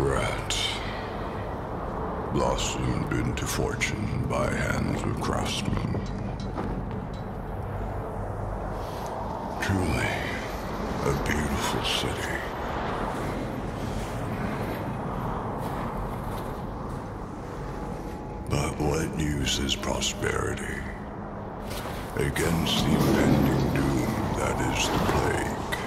Krat blossomed into fortune by hands of craftsmen. Truly a beautiful city. But what use is prosperity against the impending doom that is the plague?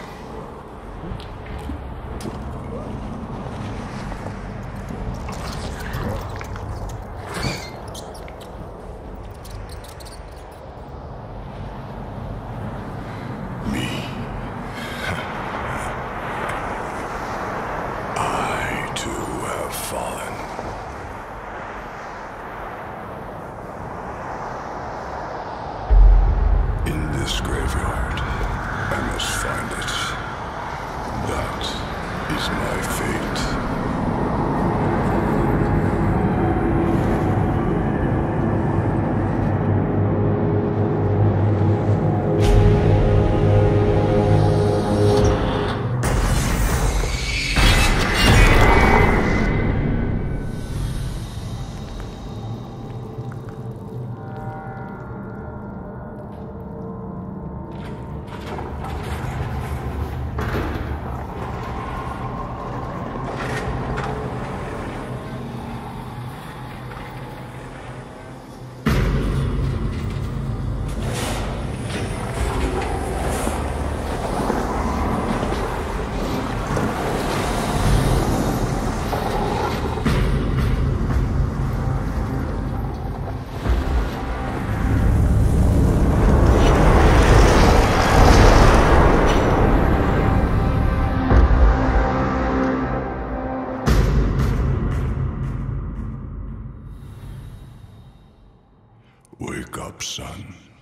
This graveyard, I must find it. That is my fate. Wake up, son.